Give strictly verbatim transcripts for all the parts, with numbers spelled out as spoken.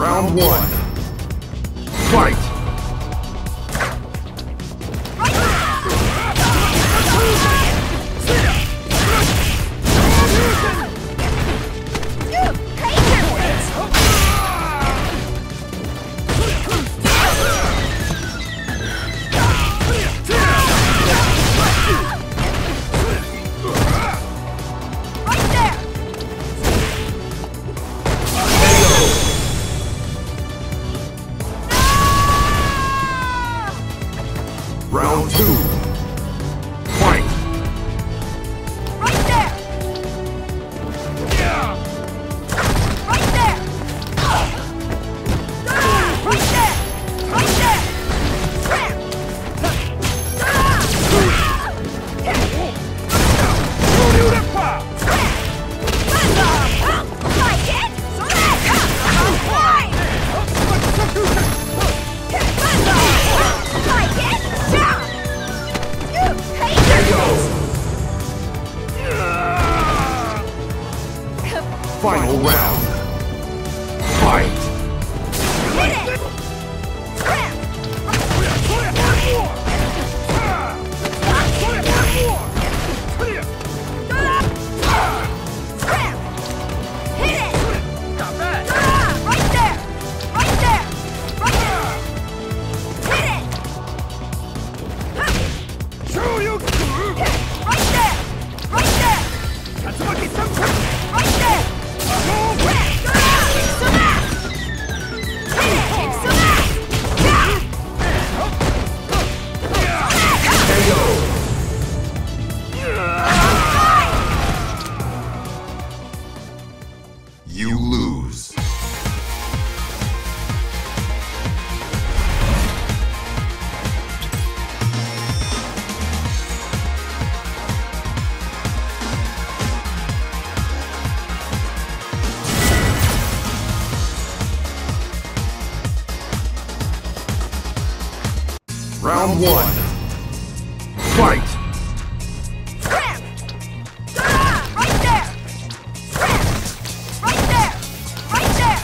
Round one. Fight! Round two. Fight! Right there! Yeah! Right there! Ah! Right there! Right there! Snap! Ah! Like it? Like it? Final round. Fight! Hit it! Scram! Scram! Hit it! Got that! Right there! Right there! Right there! Hit it! Show you! Right there! Right there! Tatsumaki Sampai! Right there! Kick some ass! Hit it! Kick some ass! K O! You lose. Round one. Fight! Scram! Right there! Scram! Right there! Right there!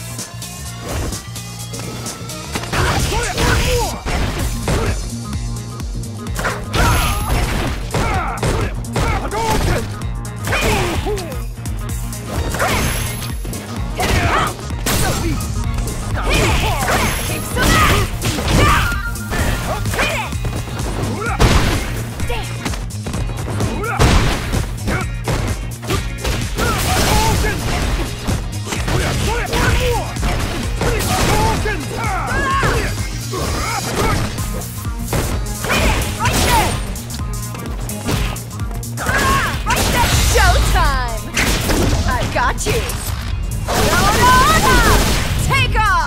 Showtime! I got you! No, no, no! Take off!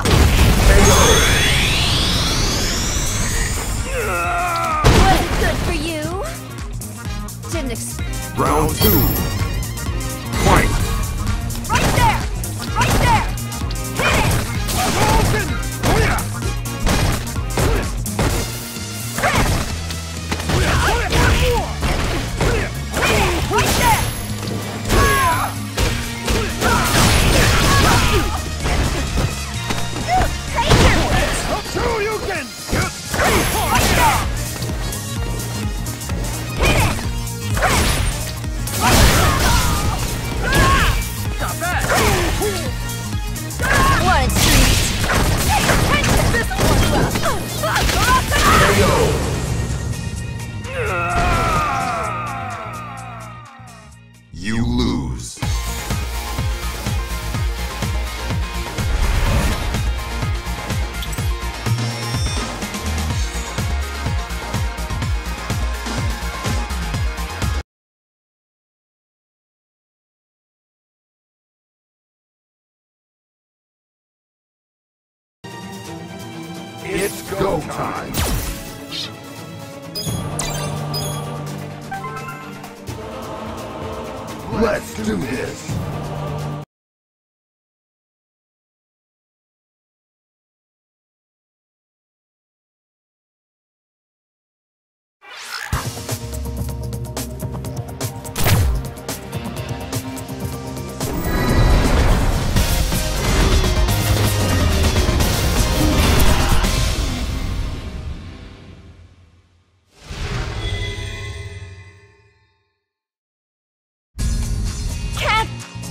Wasn't good for you? Didn't expect. Round two. Fight! Right there! Right there! Hit it! Right there! Show you can! Right there! Hit it! Got that! What a treat! Pay attention! This K O! You lose. It's go time. Let's do this.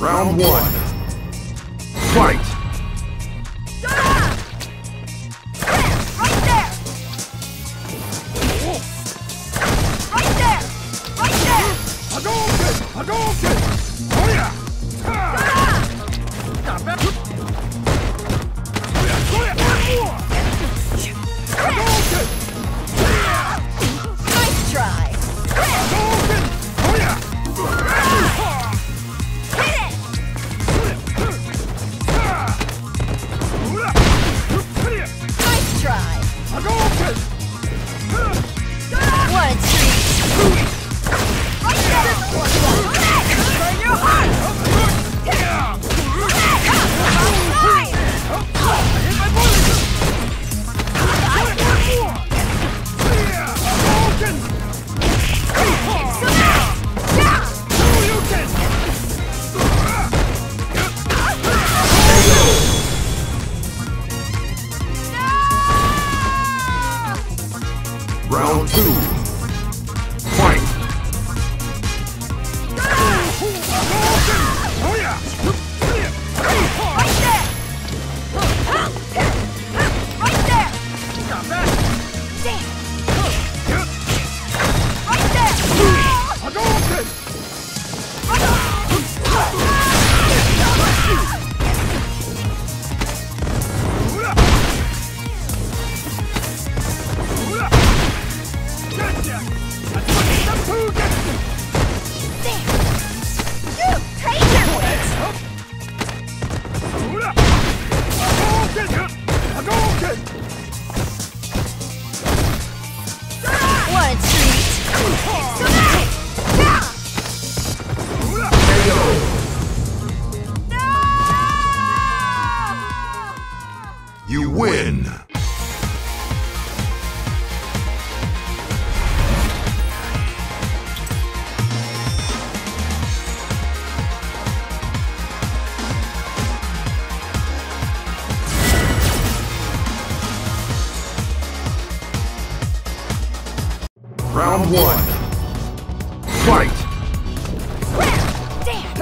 Round one. Fight! Right there! Right there! Right there! Hadouken! Hadouken! Oh yeah! Not bad. Hadouken! Nice try! Hadouken! Oh yeah! Hit it! Nice try! Hadouken! What a treat! Right there! Burn your heart! Fine! Hadouken! So now! Down! Hadouken! Round two. Fight! Oh yeah! Right there! Right there! Not bad. Damn! Right there! Hadouken! Gotcha! That's what it's up to, gotcha! Damn! You take your wits! Hadouken! Hadouken! What a treat! So now! Down! No! You win! Round one. Fight! Damn!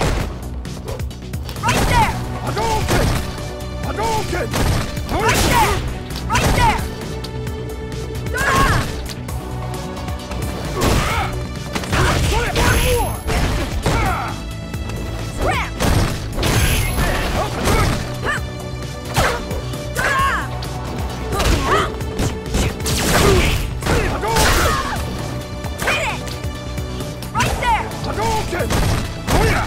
Right there! Hadouken! Hadouken! Right there! Right there! Ah! Scram! Hit it! Right there! Hadouken! Oh yeah!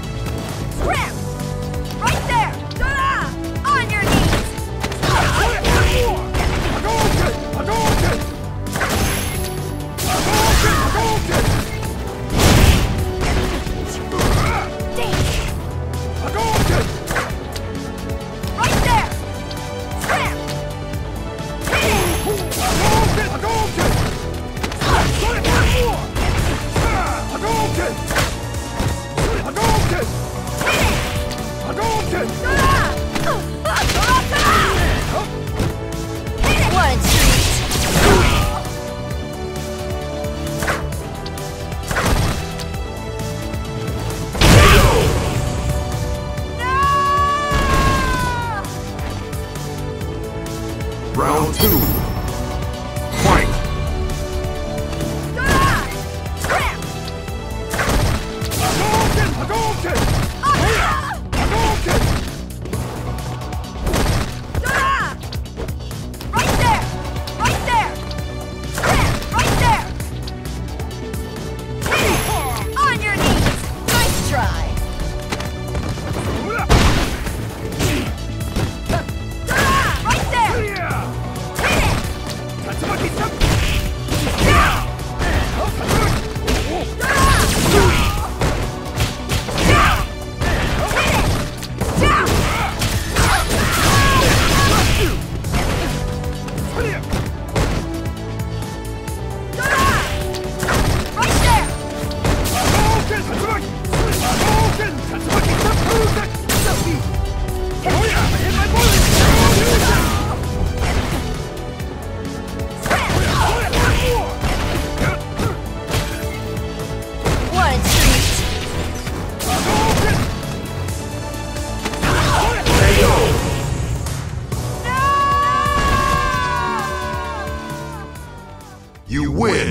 Scram! Right there! On your knees!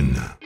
win.